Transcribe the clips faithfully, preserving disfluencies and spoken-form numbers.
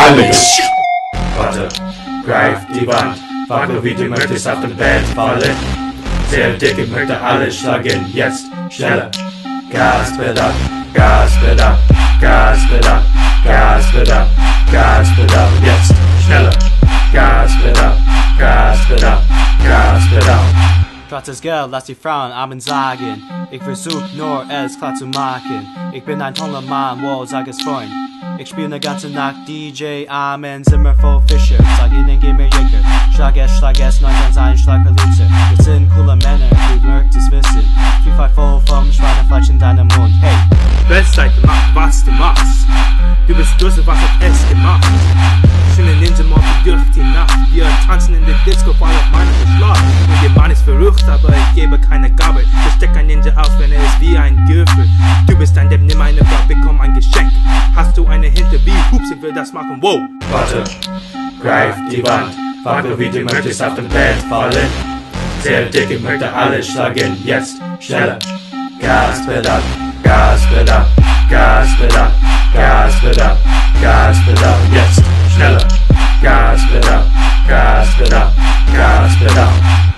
Alex! Warte, greif die Wand, wackel wie du möchtest auf dem Bett fallen. Sehr dick, ich möchte alles schlagen, jetzt schneller. Gaspedal, Gaspedal, Gaspedal, Gaspedal, Gaspedal, jetzt schneller. Gaspedal, Gaspedal, Gaspedal. Gratis Geld, lass die Frauen Amen sagen. Ich versuch nur es klar zu machen. Ich bin ein toller Mann, wow, sag es Freund. Ich spiel ne ganze Nacht D J, Amen, Zimmer voll Fischer. Sag ihnen, geh mir Jäger. Schlag es, schlag es, neun ganz ein, schlag Verlutzer. Wir sind coole Männer, du möchtest wissen. Vielfalt voll vom Schweinefleisch in deinem Mund, hey. Westzeit, mach was du machst. Du bist Dusse, was hat es gemacht? Schöne Ninja morgen durch die Nacht. Wir tanzen in der Disco, voll auf meinem Beschlag. Und ihr Mann ist verrückt, aber ich gebe keine Gabe. Ich steck ein Ninja aus, wenn er ist wie ein Gürtel. Du bist ein Depp, nimm eine Frau, bekomm ein Geschenk. Hast du eine Hinte wie Hups, ich will das machen, wow. Warte, greif die Wand, wackel wie du möchtest auf dem Bett fallen. Sehr dick, ich möchte alles schlagen, jetzt schneller. Gaspedal, Gaspedal, Gaspedal, Gaspedal, Gaspedal, jetzt schneller. Gaspedal, Gaspedal, Gaspedal.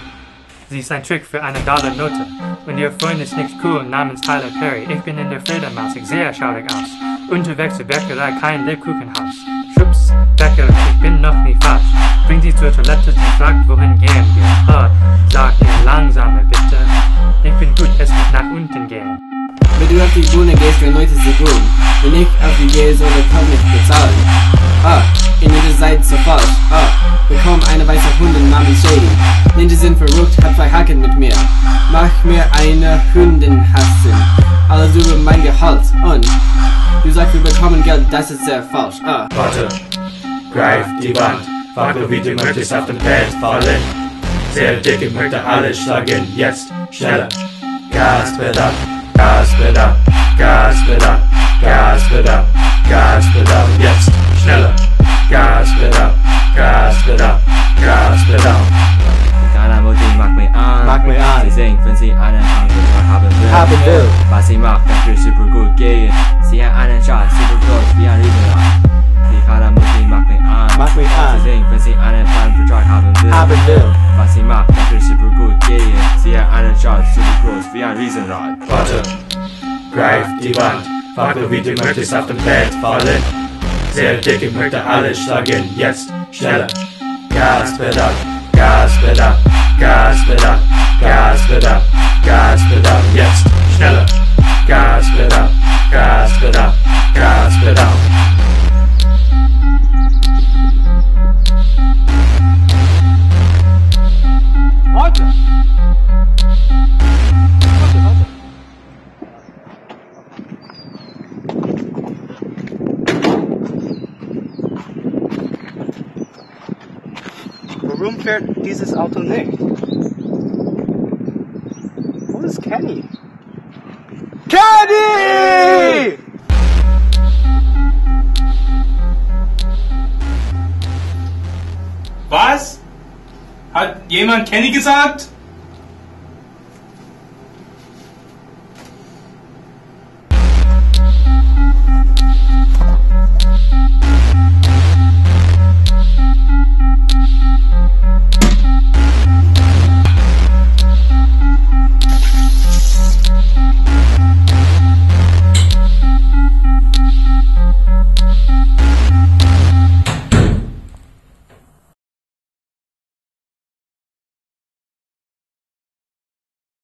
Sie ist ein Trick für eine Dollar Note. Und ihr Freund ist nicht cool namens Tyler Perry. Ich bin in der Fledermaus, ich sehe schaurig aus. Unterwegs zur Bäckerei, kein Lebkuchenhaus. Schubs, Bäcker, ich bin noch nie falsch. Bring sie zur Toilette, sie fragt, wohin gehen wir. Ha, sag ihr langsamer bitte. Ich bin gut, es wird nach unten gehen. Wenn du auf die Bühne gehst, wenn Leute sie tun. Wenn ich auf die gehe, so kann ich bezahlen. Ah, in jeder Seite so falsch. Ah, bekomm eine weiße Hündin namens Shady. Ninja sind verrückt, hat zwei Haken mit mir. Mach mir eine Hündin hassen. Alles über mein Gehalt. Und du sagst, wir bekommen Geld, das ist sehr falsch. Ah. Warte, greif die Wand, wackel wie du möchtest auf dem Bett fallen. Sehr dick, ich möchte alles schlagen, jetzt schneller. Gaspedal, Gaspedal, Gaspedal, Gaspedal, Gaspedal, jetzt schneller. Gaspedal, Gaspedal, Gaspedal. Keiner Mutti mag mich an. Mag mich an. Sie singt, wenn sie einen Antrag haben will. Haben will. Was sie macht, das wird super gut gehen. Sie hat einen Schatz, super groß wie ein Riesenrad. Die Keiner Mutti mag mich an. Mag mich an. Sie singt, wenn sie einen Vertrag haben will. Haben will. Was sie macht, das wird super gut gehen. Sie hat einen Schatz, super groß wie ein Riesenrad. Warte, greif die Wand, wackel wie du möchtest auf dem Bett fallen. Sehr dick, ich möchte alles schlagen, jetzt schneller. Gaspedal, Gaspedal, Gaspedal, Gaspedal, Gaspedal, jetzt schneller. Gaspedal, Gaspedal, Gaspedal. Warte! Warte, warte. Warum fährt dieses Auto nicht? Wo ist Kenny? Kenny! Was? Hat jemand Kenny gesagt?